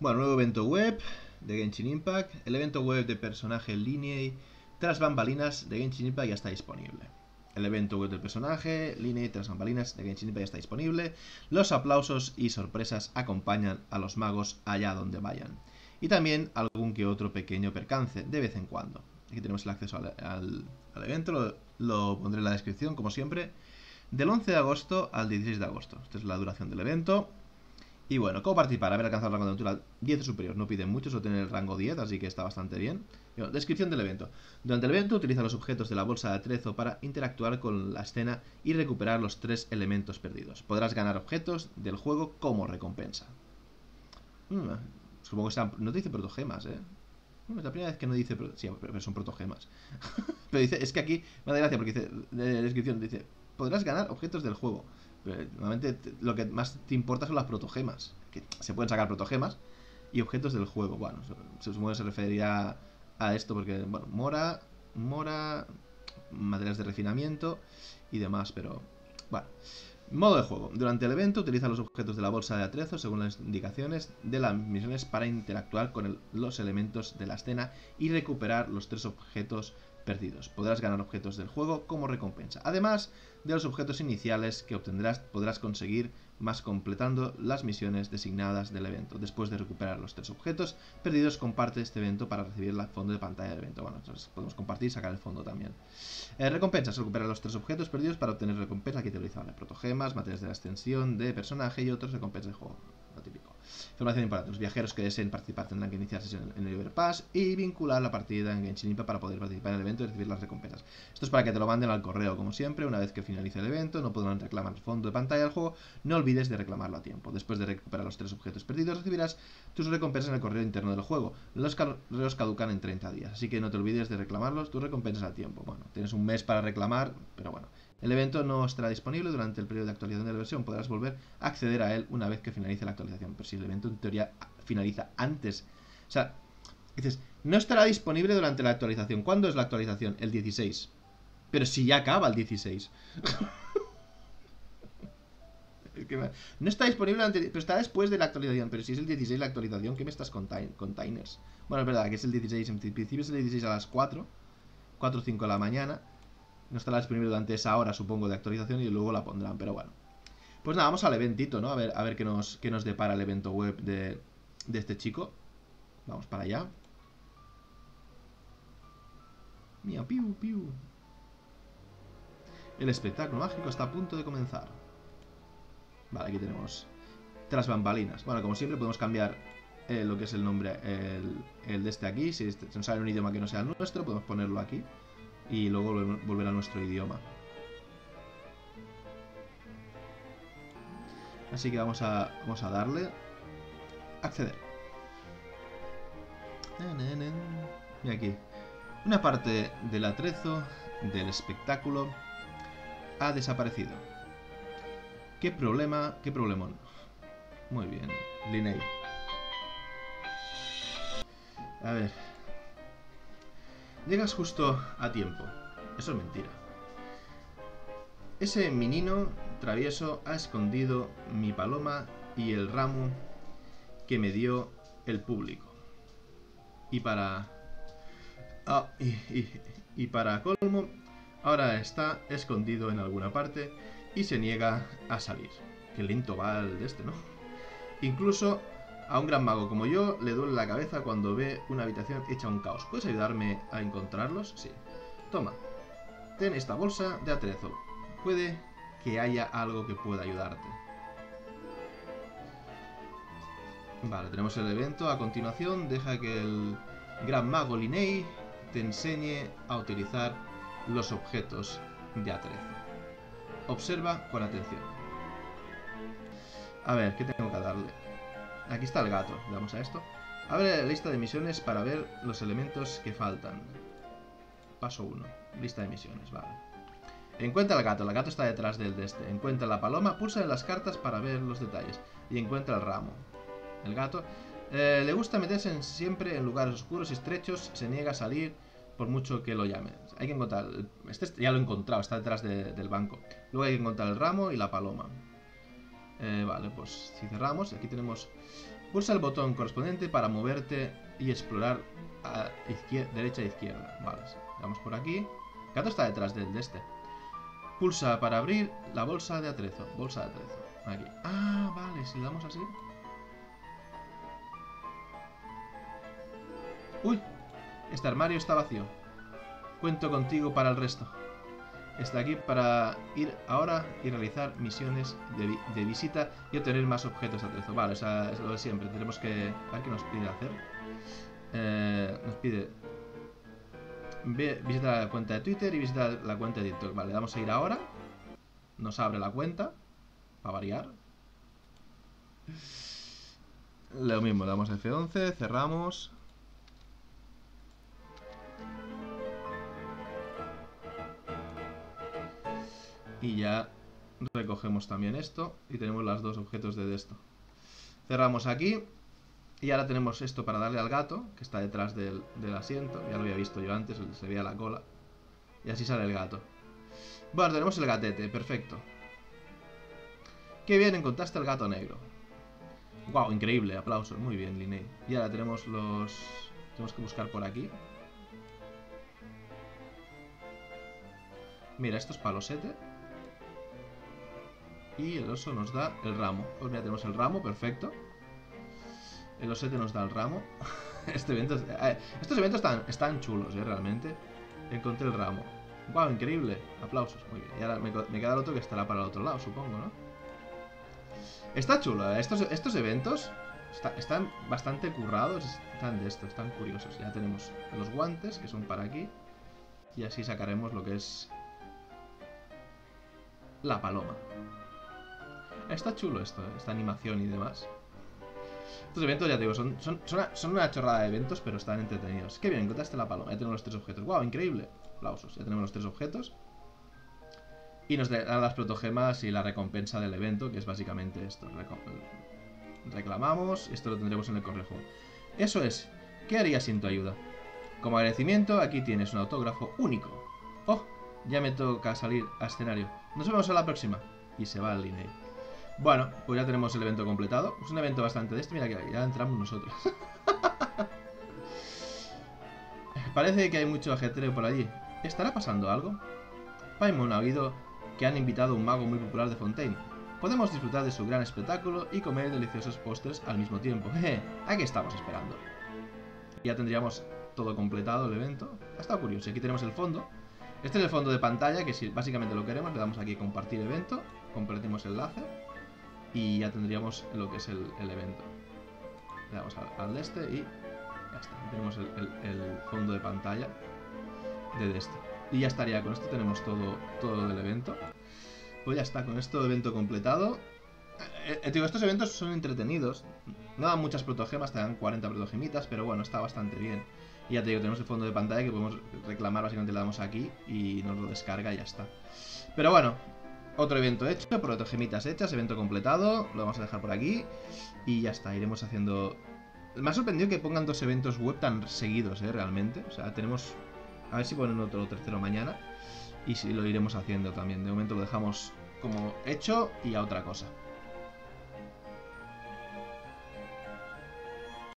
Bueno, nuevo evento web de Genshin Impact. El evento web de personaje Lineage tras bambalinas de Genshin Impact ya está disponible. El evento web del personaje Lineage tras bambalinas de Genshin Impact ya está disponible. Los aplausos y sorpresas acompañan a los magos allá donde vayan. Y también algún que otro pequeño percance de vez en cuando. Aquí tenemos el acceso al evento, lo pondré en la descripción como siempre. Del 11 de agosto al 16 de agosto. Esta es la duración del evento. Y bueno, ¿cómo participar? Haber alcanzado el rango de aventura 10 o superior. No piden mucho, solo tener el rango 10, así que está bastante bien. Bueno, descripción del evento. Durante el evento utiliza los objetos de la bolsa de atrezo para interactuar con la escena y recuperar los 3 elementos perdidos. Podrás ganar objetos del juego como recompensa. Supongo que no te dice protogemas, ¿eh? Es la primera vez que no dice... Sí, pero son protogemas. Pero dice... Es que aquí me da gracia porque dice... De descripción dice... Podrás ganar objetos del juego. Pero normalmente lo que más te importa son las protogemas. Que se pueden sacar protogemas y objetos del juego. Bueno, se supone que se refería a esto porque, bueno, mora, materiales de refinamiento y demás, pero bueno. Modo de juego. Durante el evento utiliza los objetos de la bolsa de atrezo según las indicaciones de las misiones para interactuar con los elementos de la escena y recuperar los 3 objetos perdidos. Podrás ganar objetos del juego como recompensa. Además de los objetos iniciales que obtendrás, podrás conseguir más completando las misiones designadas del evento. Después de recuperar los 3 objetos perdidos, comparte este evento para recibir el fondo de pantalla del evento. Bueno, entonces podemos compartir y sacar el fondo también. Recompensas. Recuperar los 3 objetos perdidos para obtener recompensa. Aquí te lo dice, protogemas, materiales de la extensión de personaje y otros recompensas de juego. Lo típico. Información importante. Los viajeros que deseen participar tendrán que iniciar sesión en el Overpass y vincular la partida en Genshin Impact para poder participar en el evento y recibir las recompensas. Esto es para que te lo manden al correo, como siempre. Una vez que finalice el evento, no podrán reclamar el fondo de pantalla del juego. No olvides de reclamarlo a tiempo. Después de recuperar los 3 objetos perdidos, recibirás tus recompensas en el correo interno del juego. Los correos caducan en 30 días, así que no te olvides de reclamarlos, tus recompensas a tiempo. Bueno, tienes un mes para reclamar, pero bueno. El evento no estará disponible durante el periodo de actualización de la versión. Podrás volver a acceder a él una vez que finalice la actualización. Pero si el evento en teoría finaliza antes. O sea, dices, no estará disponible durante la actualización. ¿Cuándo es la actualización? El 16. Pero si ya acaba el 16. No está disponible antes, pero está después de la actualización. Pero si es el 16 la actualización, ¿qué me estás containers? Bueno, es verdad que es el 16. En principio es el 16 a las 4 o 5 de la mañana. No estará disponible durante esa hora, supongo, de actualización y luego la pondrán, pero bueno. Pues nada, vamos al eventito, ¿no? A ver qué nos depara el evento web de este chico. Vamos para allá. Mía, piu, piu. El espectáculo mágico está a punto de comenzar. Vale, aquí tenemos tras bambalinas. Bueno, como siempre podemos cambiar lo que es el nombre, el de este aquí. Si nos sale un idioma que no sea el nuestro, podemos ponerlo aquí. Y luego volver a nuestro idioma. Así que vamos a darle. Acceder. Y aquí. Una parte del atrezo del espectáculo ha desaparecido. ¿Qué problema? ¿Qué problemón? Muy bien. Lineage. A ver. Llegas justo a tiempo. Eso es mentira. Ese menino travieso ha escondido mi paloma y el ramo que me dio el público. Y para... y para colmo, ahora está escondido en alguna parte y se niega a salir. Qué lento va el de este, ¿no? Incluso... a un gran mago como yo le duele la cabeza cuando ve una habitación hecha un caos. ¿Puedes ayudarme a encontrarlos? Sí. Toma. Ten esta bolsa de atrezo. Puede que haya algo que pueda ayudarte. Vale, tenemos el evento. A continuación, deja que el gran mago Lineage te enseñe a utilizar los objetos de atrezo. Observa con atención. A ver, ¿qué tengo que darle? Aquí está el gato, le damos a esto. Abre la lista de misiones para ver los elementos que faltan. Paso 1. Lista de misiones, vale. Encuentra al gato, el gato está detrás del de este. Encuentra la paloma, pulsa en las cartas para ver los detalles. Y encuentra el ramo. El gato le gusta meterse siempre en lugares oscuros y estrechos, se niega a salir por mucho que lo llamen. Hay que encontrar... Este ya lo he encontrado, está detrás del banco. Luego hay que encontrar el ramo y la paloma. Vale, pues si cerramos, aquí tenemos Pulsa el botón correspondiente para moverte y explorar a derecha e izquierda. Vale, vamos por aquí. El gato está detrás de este. Pulsa para abrir la bolsa de atrezo. Bolsa de atrezo. Aquí. Ah, vale, si le damos así. Uy, este armario está vacío. Cuento contigo para el resto. Está aquí para ir ahora y realizar misiones de visita y obtener más objetos de atrezo. Vale, o sea, es lo de siempre. Tenemos que... A ver qué nos pide hacer. Nos pide... Visita la cuenta de Twitter y visita la cuenta de TikTok. Vale, le damos a ir ahora. Nos abre la cuenta. Para variar. Lo mismo, le damos a F11, cerramos. Y ya recogemos también esto. Y tenemos los dos objetos de esto. Cerramos aquí. Y ahora tenemos esto para darle al gato, que está detrás del asiento. Ya lo había visto yo antes, se veía la cola. Y así sale el gato. Bueno, tenemos el gatete, perfecto. Qué bien, encontraste el gato negro. Wow, increíble, aplausos, muy bien, Linnea. Y ahora tenemos los... Tenemos que buscar por aquí. Mira, esto es palosete. Y el oso nos da el ramo. Pues mira, tenemos el ramo, perfecto. El osete nos da el ramo. Estos eventos están chulos, realmente. Encontré el ramo. Wow, increíble. Aplausos, muy bien. Y ahora me queda el otro que estará para el otro lado, supongo, ¿no? Está chulo, ¿eh? Estos eventos están bastante currados. Están curiosos. Ya tenemos los guantes, que son para aquí. Y así sacaremos lo que es la paloma. Está chulo esto, ¿eh? Esta animación y demás. Estos eventos, ya te digo, son una chorrada de eventos, pero están entretenidos. Qué bien, encontraste la paloma. Ya tenemos los 3 objetos. ¡Wow! Increíble. Aplausos. Ya tenemos los 3 objetos. Y nos dan las protogemas y la recompensa del evento, que es básicamente esto. Reclamamos. Esto lo tendremos en el correjo. Eso es. ¿Qué harías sin tu ayuda? Como agradecimiento, aquí tienes un autógrafo único. ¡Oh! Ya me toca salir a escenario. Nos vemos a la próxima. Y se va al Linnea. Bueno, pues ya tenemos el evento completado. Es un evento bastante de este. Mira que ya entramos nosotros. Parece que hay mucho ajetreo por allí. ¿Estará pasando algo? Paimon ha oído que han invitado a un mago muy popular de Fontaine. Podemos disfrutar de su gran espectáculo y comer deliciosos postres al mismo tiempo. ¿A qué estamos esperando? Ya tendríamos todo completado el evento. Ha estado curioso. Aquí tenemos el fondo. Este es el fondo de pantalla, que si básicamente lo queremos, le damos aquí compartir evento. Compartimos enlace. Y ya tendríamos lo que es el evento. Le damos al de este y ya está. Tenemos el fondo de pantalla de este. Y ya estaría. Con esto tenemos todo del evento. Pues ya está. Con esto el evento completado. Digo, estos eventos son entretenidos. No dan muchas protogemas, te dan 40 protogemitas, pero bueno, está bastante bien. Y ya te digo, tenemos el fondo de pantalla que podemos reclamar. Básicamente le damos aquí y nos lo descarga y ya está. Pero bueno. Otro evento hecho, protogemitas hechas, evento completado. Lo vamos a dejar por aquí. Y ya está, iremos haciendo... Me ha sorprendido que pongan 2 eventos web tan seguidos, realmente. O sea, tenemos... A ver si ponen otro tercero mañana. Y si lo iremos haciendo también. De momento lo dejamos como hecho y a otra cosa.